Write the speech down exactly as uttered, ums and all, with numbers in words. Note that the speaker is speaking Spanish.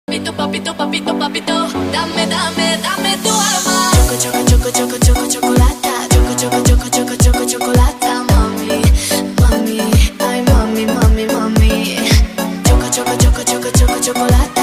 Papito, papito, papito, papito, dame, dame, dame tu alma. Choco, choco, choco, choco, choco, chocolata. Choco, choco, choco, choco, choco, chocolata. Mami, mami, ay mami, mami, mami. Choco, choco, choco, choco, choco, chocolata.